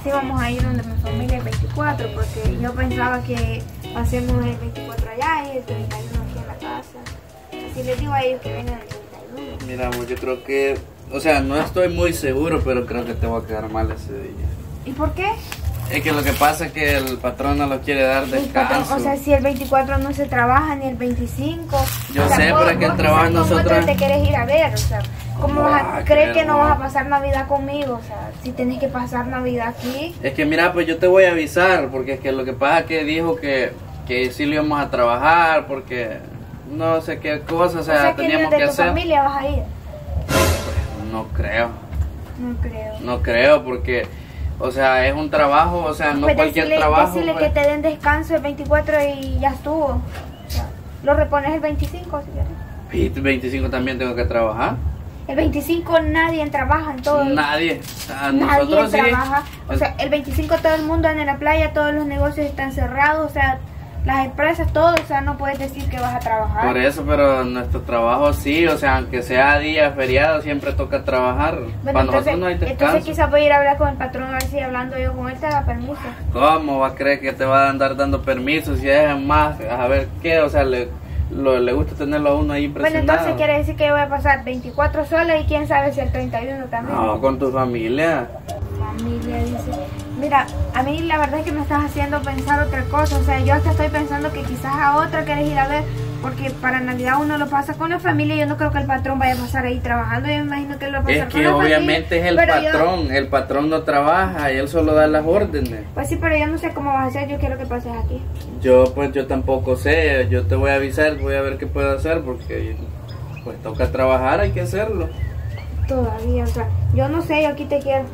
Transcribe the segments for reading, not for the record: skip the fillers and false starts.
sí vamos a ir donde mi familia el 24, porque yo pensaba que hacemos el 24 allá y el 31 aquí en la casa. Así les digo a ellos que vengan el 31. Mira, amor, yo creo que, o sea, no estoy muy seguro, pero creo que te va a quedar mal ese día. ¿Y por qué? Es que lo que pasa es que el patrón no lo quiere dar descanso. O sea, si el 24 no se trabaja ni el 25. Yo o sea, sé, pero es que el trabajo nosotros... te quieres ir a ver, o sea, ¿cómo vas a creer que no vas a pasar Navidad conmigo? O sea, si tenés que pasar Navidad aquí. Es que mira, pues yo te voy a avisar, porque es que lo que pasa es que dijo que sí lo íbamos a trabajar, porque no sé qué cosa, o sea teníamos que hacer. ¿De tu familia vas a ir? Pues, no creo. No creo. No creo, porque, o sea, es un trabajo, o sea, no pues cualquier trabajo. Decirle pues, que te den descanso el 24 y ya estuvo. O sea, lo repones el 25 si quieres. Y el 25 también tengo que trabajar. El 25 nadie trabaja en todo. Nadie. Nadie trabaja. Sí. O sea, el 25 todo el mundo anda en la playa, todos los negocios están cerrados, o sea, las empresas, todo, o sea, no puedes decir que vas a trabajar. Por eso, pero nuestro trabajo sí, o sea, aunque sea día feriado, siempre toca trabajar. Bueno, Para nosotros no hay descanso. entonces quizás voy a ir a hablar con el patrón a ver si hablando yo con él te da permiso. ¿Cómo va a creer que te va a andar dando permiso si es más, a ver qué, o sea, le gusta tenerlo a uno ahí impresionado? Bueno, entonces quiere decir que yo voy a pasar 24 sola y quién sabe si el 31 también. No, con tu familia. Familia, dice. Mira, a mí la verdad es que me estás haciendo pensar otra cosa. O sea, yo hasta estoy pensando que quizás a otra quieres ir a ver, porque para Navidad uno lo pasa con la familia. Yo no creo que el patrón vaya a pasar ahí trabajando. Yo me imagino que él lo va a pasar Es con que la obviamente familia, es el patrón. El patrón no trabaja y él solo da las órdenes. Pues sí, pero yo no sé cómo vas a hacer. Yo quiero que pases aquí. Yo tampoco sé. Yo te voy a avisar, voy a ver qué puedo hacer, porque pues toca trabajar, hay que hacerlo. Todavía, o sea, yo no sé, yo aquí te quiero.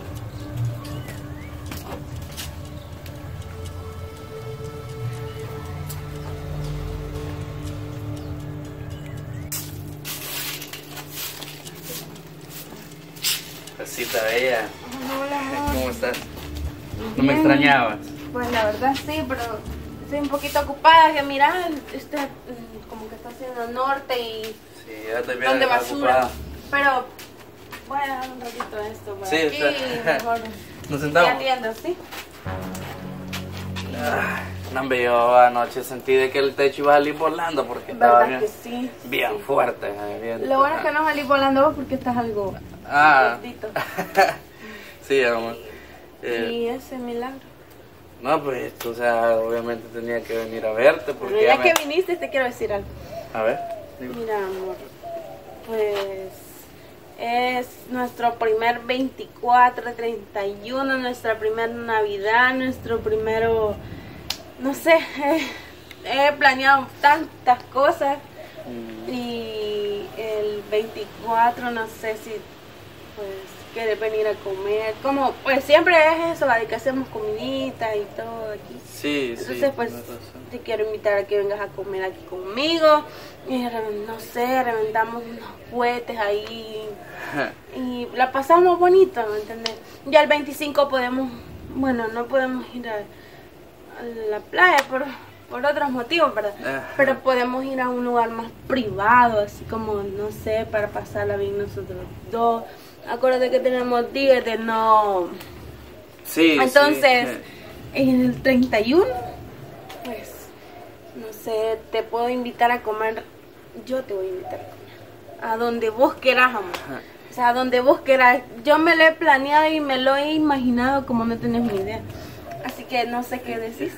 Casita bella. Hola, amor. ¿Cómo estás? ¿No Bien. me extrañabas? Pues la verdad sí, pero estoy un poquito ocupada, que mira, como que está haciendo norte y Sí, ya estoy bien donde basura. ocupada. Pero voy a dejar un ratito esto por Sí, aquí y mejor Nos te sentamos. atiendo, ¿sí? No, hombre, yo anoche sentí de que el techo iba a salir volando porque estaba ¿Verdad bien, que sí? bien Sí. fuerte. Bien. Lo bueno es que no salí volando vos porque estás algo gordito. Sí, amor. Y ese milagro. No, pues, o sea, obviamente tenía que venir a verte porque Bueno, ya que viniste te quiero decir algo. A ver, dime. Mira, amor, pues es nuestro primer 24, 31, nuestra primera Navidad, nuestro primero, no sé, he planeado tantas cosas y el 24 no sé si pues quieres venir a comer, como pues siempre es eso, de que hacemos comidita y todo aquí. Sí, Entonces, pues, tienes razón. te quiero invitar a que vengas a comer aquí conmigo. Y, no sé, reventamos unos cohetes ahí. Y la pasamos bonito, ¿me entiendes? Ya el 25 podemos, bueno, no podemos ir a la playa por otros motivos, ¿verdad? Pero podemos ir a un lugar más privado, así como, no sé, para pasarla bien nosotros dos. Acuérdate que tenemos días de no... Sí, Entonces... sí. En el 31, pues, no sé, te puedo invitar a comer, yo te voy a invitar a comer, a donde vos quieras, amor. O sea, a donde vos quieras. Yo me lo he planeado y me lo he imaginado como no tenés ni idea. Así que no sé qué decís.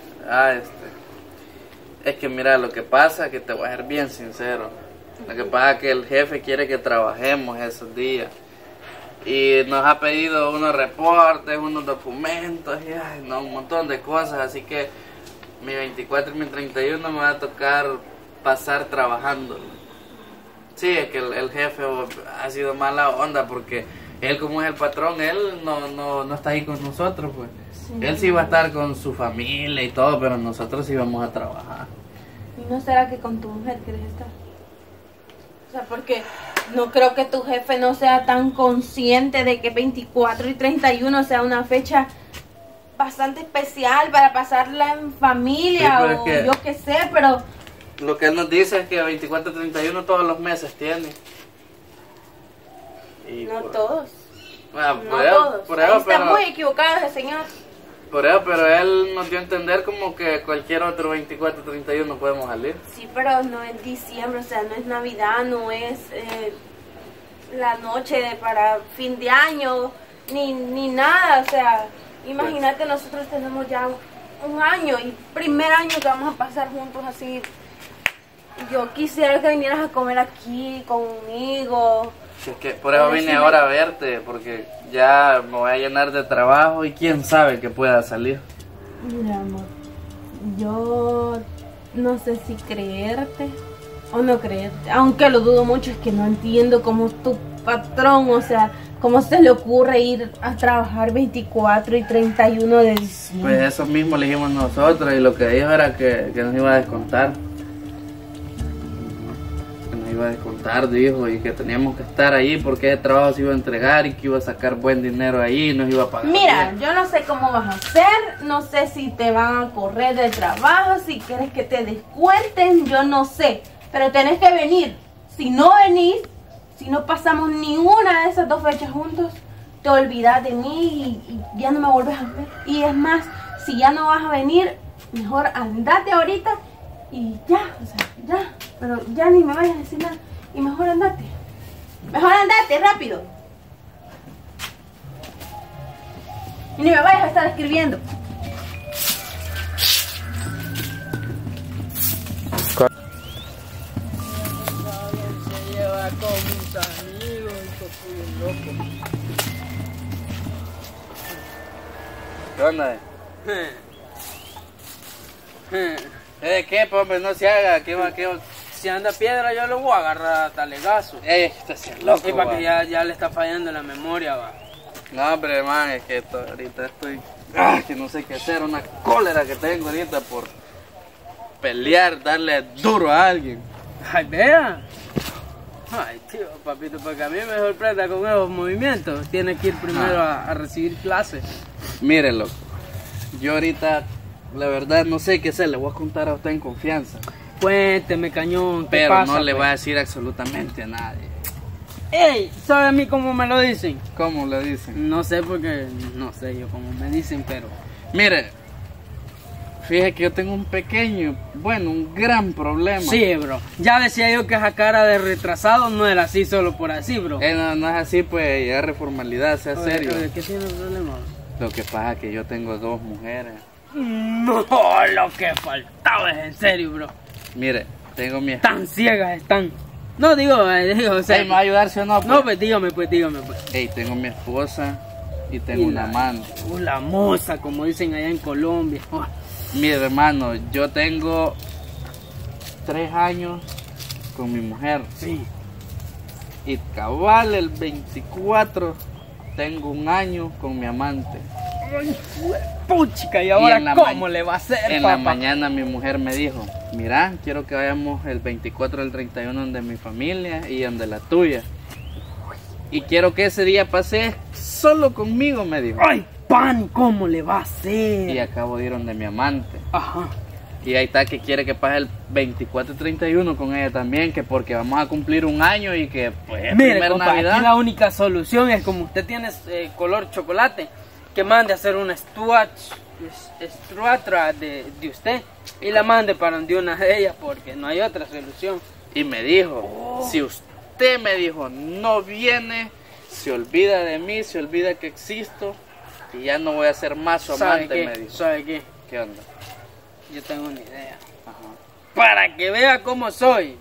Es que mira, lo que pasa, que te voy a ser bien sincero. Lo que pasa es que el jefe quiere que trabajemos esos días. Y nos ha pedido unos reportes, unos documentos, y ay, no, un montón de cosas. Así que mi 24 y mi 31 me va a tocar pasar trabajando. Sí, es que el jefe ha sido mala onda porque él, como es el patrón, él no está ahí con nosotros, pues. Sí. Él sí va a estar con su familia y todo, pero nosotros sí vamos a trabajar. ¿Y no será que con tu mujer quieres estar? O sea, porque no creo que tu jefe no sea tan consciente de que 24 y 31 sea una fecha bastante especial para pasarla en familia, sí, o es que yo qué sé, pero... Lo que él nos dice es que 24 y 31 todos los meses tiene. Y no todos. No todos. Ahí está muy equivocado ese señor. Por eso, pero él nos dio a entender como que cualquier otro 24, 31 podemos salir. Sí, pero no es diciembre, o sea, no es Navidad, no es la noche para fin de año, ni nada, o sea, imagínate, nosotros tenemos ya un año y primer año que vamos a pasar juntos así. Yo quisiera que vinieras a comer aquí conmigo. Sí, es que por eso vine ahora a verte, porque ya me voy a llenar de trabajo y quién sabe que pueda salir. Mira, amor, yo no sé si creerte o no creerte, aunque lo dudo mucho, es que no entiendo cómo es tu patrón, o sea, cómo se le ocurre ir a trabajar 24 y 31 de diciembre. Pues eso mismo le dijimos nosotros y lo que dijo era que nos iba a descontar. Iba a descontar, dijo, y que teníamos que estar ahí porque ese trabajo se iba a entregar y que iba a sacar buen dinero ahí y nos iba a pagar. Mira, yo no sé cómo vas a hacer, no sé si te van a correr del trabajo, si quieres que te descuenten, yo no sé, pero tenés que venir. Si no venís, si no pasamos ni una de esas 2 fechas juntos, te olvidas de mí y ya no me vuelves a ver. Y es más, si ya no vas a venir, mejor andate ahorita y ya, o sea, ya. Pero ya ni me vayas a decir nada. Y mejor andate. Mejor andate, rápido. Y ni me vayas a estar escribiendo. Se lleva con mis amigos y loco. ¿Qué onda? ¿De qué, hombre? No se haga. ¿Qué va? Si anda piedra yo lo voy a agarrar a talegazo. Está así loco, Y para que ya le está fallando la memoria, va. No, hombre, man, es que ahorita estoy... que no sé qué hacer, una cólera que tengo ahorita por pelear, darle duro a alguien. Ay, vea. Ay, tío, papito, porque a mí me sorprenda con esos movimientos. Tiene que ir primero a recibir clases. Mire, loco, yo ahorita, la verdad, no sé qué hacer, le voy a contar a usted en confianza. Cuénteme, cañón, ¿qué Pero pasa, no le pues? voy a decir absolutamente a nadie. Ey, ¿sabe a mí cómo me lo dicen? ¿Cómo le dicen? No sé porque, no sé yo cómo me dicen, pero... Mire, fíjese que yo tengo un pequeño, bueno, un gran problema. Sí, bro. Ya decía yo que esa cara de retrasado no era así solo por así, bro. No es así, pues, agarre formalidad, sea serio. Oye, ¿qué tiene el problema? Lo que pasa es que yo tengo 2 mujeres. No, lo que faltaba es en serio, bro. Mire, tengo mi... Tan ciegas están. No, digo, o sea... ¿Me va a ayudar, sí o no? Pues? No, pues dígame, pues. Ey, tengo mi esposa y tengo una amante. La moza, como dicen allá en Colombia. Oh. Mire, hermano, yo tengo 3 años con mi mujer. Sí. Y cabal, el 24 tengo 1 año con mi amante. Ay, puchica, ¿y ahora cómo le va a hacer, En papá? la mañana mi mujer me dijo, mira, quiero que vayamos el 24 al 31 donde mi familia y donde la tuya. Y quiero que ese día pase solo conmigo, me dijo. Ay, pan, ¿cómo le va a hacer? Y acabo de ir donde mi amante. Ajá. Y ahí está que quiere que pase el 24 y 31 con ella también, que porque vamos a cumplir 1 año y que pues Mire, primer compa, Navidad. aquí la única solución es como usted tiene color chocolate, que mande a hacer una estruatra de usted y la mande para donde una de ellas, porque no hay otra solución. Y me dijo, si usted me dijo no viene, se olvida de mí, se olvida que existo y ya no voy a ser más su amante, me dijo. ¿Sabe qué? ¿Qué onda? Yo tengo una idea. Ajá. Para que vea cómo soy,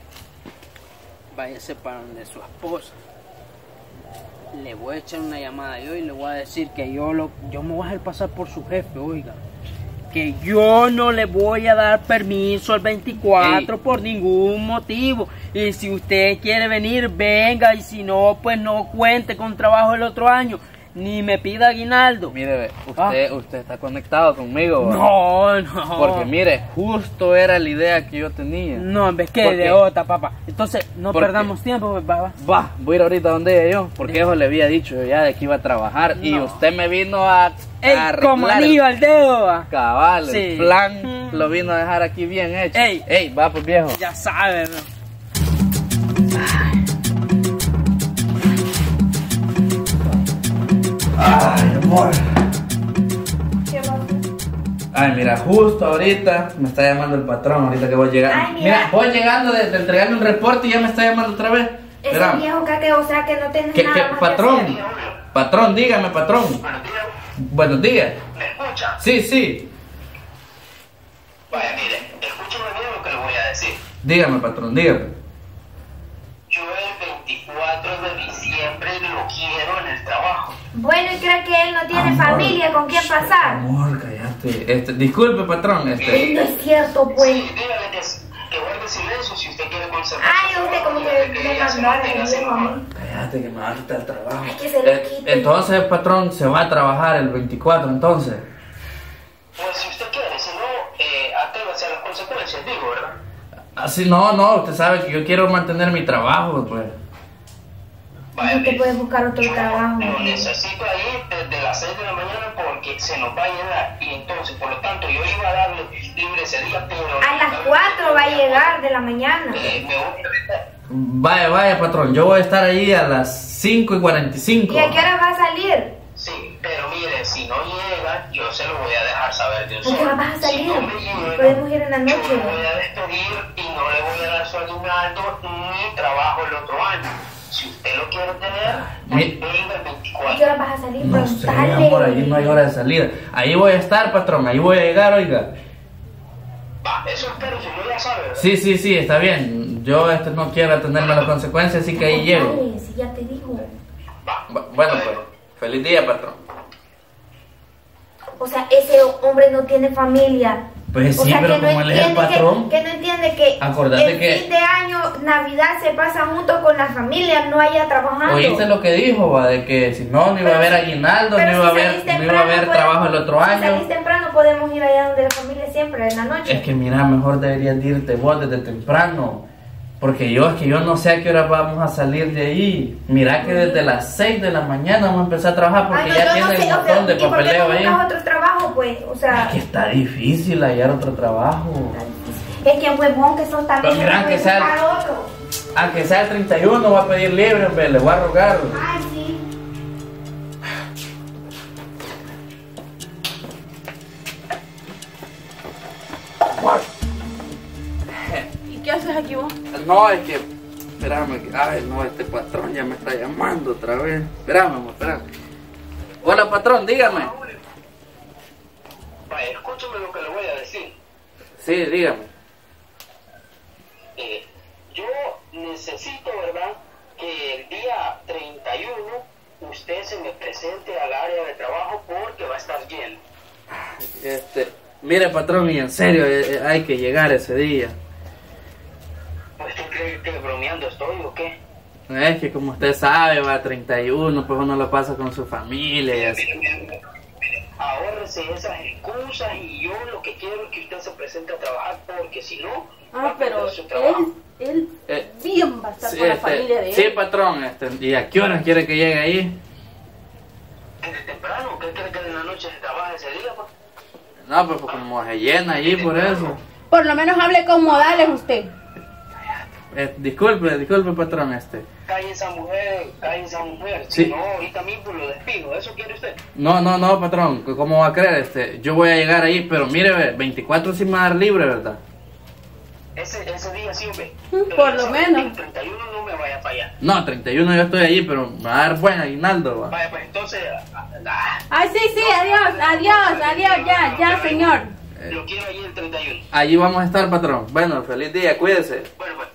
váyase para donde su esposa. Le voy a echar una llamada yo y le voy a decir que yo me voy a hacer pasar por su jefe, oiga. Que yo no le voy a dar permiso al 24 por ningún motivo. Y si usted quiere venir, venga. Y si no, pues no cuente con trabajo el otro año. Ni me pida aguinaldo. Mire, usted está conectado conmigo. ¿va? No. Porque mire, justo era la idea que yo tenía. No, en vez que ¿Por de qué? otra, papá. Entonces, no ¿Por qué? perdamos tiempo, pues, papá. Va, voy a ir ahorita donde ella yo, porque eso le había dicho yo ya de que iba a trabajar. Y No. usted me vino a Ey, como arreglar anillo al dedo, va. cabal, Sí. el plan lo vino a dejar aquí bien hecho. Ey. Va pues viejo. Ya sabes, bro. Ay, amor. ¿Qué pasa? Ay, mira, justo ahorita me está llamando el patrón, ahorita que voy llegando. Ay, mira, voy llegando de entregarle un reporte y ya me está llamando otra vez. Ese Espera. viejo caque, o sea que no tienes ¿Qué, nada más patrón? que hacer. Patrón, dígame, patrón. Buenos días. ¿Me escucha? Sí, sí. Vaya, mire, escúcheme bien lo que le voy a decir. Dígame, patrón, dígame. Yo el 24 de diciembre lo quiero en el trabajo. Bueno, y cree que él no tiene Amor. familia con quien pasar. Amor, cállate. Disculpe, patrón. No es cierto, pues. Sí, dígale que guarde silencio si usted quiere conservar. Ay, usted como que me mandara el viejo a mí. Cállate, que me va a quitar el trabajo. Ay, que se lo quite. Entonces, patrón, se va a trabajar el 24, entonces. Pues si usted quiere, si no, aténgase a las consecuencias, digo, ¿verdad? Así, no, usted sabe que yo quiero mantener mi trabajo, pues. Vaya, No te mire, puedes buscar otro yo trabajo. lo necesito ahí desde las 6 de la mañana porque se nos va a llenar. Y entonces, por lo tanto, yo iba a darle libre ese día, pero... A las 4 va a llegar de la mañana. Me voy a... Vaya, patrón, yo voy a estar ahí a las 5:45. ¿Y a qué hora va a salir? Sí, pero mire, si no llega, yo se lo voy a dejar saber de un ¿A qué solo. hora vas a Si salir? no me llega, Podemos ir en la yo noche. lo voy a despedir y no le voy a dar su aguinaldo ni trabajo el otro año. Si usted lo quiere tener, pues venga el ¿A qué 24. hora vas a salir? No sé, Preguntale. amor, ahí no hay hora de salida. Ahí voy a estar, patrón, ahí voy a llegar, oiga. Va, eso espero, si no ya sabe, ¿verdad? Sí, está bien. Yo no quiero atenderme a las consecuencias, así que ahí llego. Preguntale, si ya te dijo. Va. Bueno, pues, feliz día, patrón. O sea, ese hombre no tiene familia. Pues O sí, sea, pero que no como él es el entiende patrón. que no entiende que Acordate el que- fin de año, Navidad se pasa junto con la familia, no haya trabajando. ¿Oíste lo que dijo, va? De que si no iba a haber aguinaldo, no Pero iba a si haber, salís no iba a temprano, haber podemos- trabajo el otro Si año. salís temprano podemos ir allá donde la familia siempre, en la noche. Es que mira, mejor deberías de irte vos desde temprano. Porque es que yo no sé a qué hora vamos a salir de ahí. Mira que desde las 6 de la mañana vamos a empezar a trabajar porque Ay, no, ya yo tiene no un sé, o montón sea, de ¿y por qué papeleo no ahí. buscas otro trabajo, pues? O sea, Es que está difícil hallar otro trabajo. es que huevón que sos también. Pero mira, no puedes que sea- buscar otro. Aunque sea el 31 voy a pedir libre, hombre, le voy a rogar. Ay, sí. ¿Y qué haces aquí vos? No, es que, espérame, ay no, este patrón ya me está llamando otra vez. Espérame, amor, espérame. Hola, patrón, dígame. Vaya, escúchame lo que le voy a decir. Sí, dígame. Yo necesito, ¿verdad?, que el día 31 usted se me presente al área de trabajo porque va a estar lleno. Mire, patrón, y en serio, hay que llegar ese día. Pues ¿tú crees que bromeando estoy o qué? Es que como usted sabe, va 31, pues uno lo pasa con su familia y así. Mire, ahórrese esas excusas y yo lo que quiero es que usted se presente a trabajar porque si no, va Ah, a perder pero su trabajo. él bien va a estar Sí, con la familia de él. sí, patrón, ¿y a qué hora quiere que llegue ahí? Desde temprano, ¿qué cree que en la noche se trabaja ese día? Pues? No, pues como se llena allí por eso. Por lo menos hable con modales usted. Disculpe, patrón, Calle esa mujer, Sí. si no, ahorita mismo lo despido, ¿eso quiere usted? No, patrón, ¿cómo va a creer? Yo voy a llegar ahí, pero mire, 24 sí me va a dar libre, ¿verdad? Ese día sí, hombre. Por lo menos. El 31 no me vaya a fallar. No, 31 yo estoy allí, pero me va a dar buen aguinaldo, va. Vaya, pues entonces... Ay, sí, adiós, ya, señor. Lo quiero allí el 31. Allí vamos a estar, patrón. Bueno, feliz día, cuídese. Bueno, pues.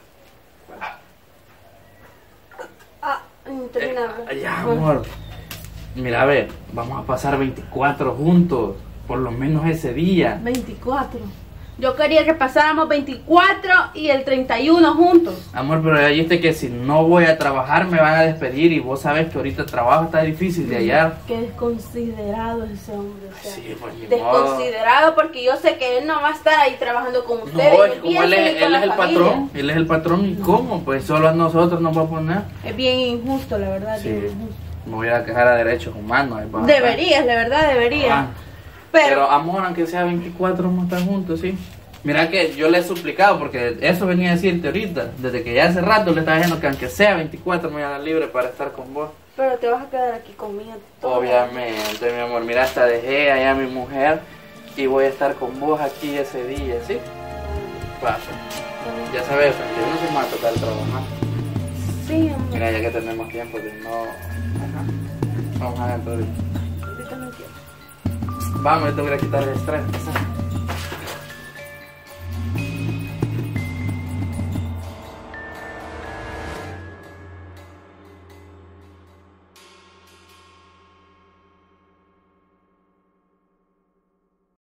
Termina. Ya, amor. Mira, a ver, vamos a pasar 24 juntos, por lo menos ese día. 24. Yo quería que pasáramos 24 y el 31 juntos. Amor, pero ya dijiste que si no voy a trabajar me van a despedir y vos sabes que ahorita el trabajo está difícil de hallar. Qué desconsiderado es ese hombre. O sea, Sí, pues ni modo. desconsiderado porque yo sé que él no va a estar ahí trabajando con No, ustedes. es como piensen él con es la el familia. patrón, él es el patrón y cómo, pues solo a nosotros nos va a poner. Es bien injusto, la verdad. Sí, bien injusto. me voy a quejar a derechos humanos. Ahí va. Deberías, de verdad deberías. Ah, pero amor, aunque sea 24 vamos a estar juntos, sí. Mira que yo le he suplicado, porque eso venía a decirte ahorita, desde que ya hace rato le estaba diciendo que aunque sea 24 me voy a dar libre para estar con vos. Pero te vas a quedar aquí conmigo. Obviamente, mi amor. Mira, hasta dejé allá a mi mujer y voy a estar con vos aquí ese día, ¿sí? Pasa. Ya sabes, que no se me va a tocar trabajar. Sí, amor. Mira, ya que tenemos tiempo de no... Ajá. Vamos adentro ahorita. Ahorita no quiero. Vamos, yo te voy a quitar el estrés.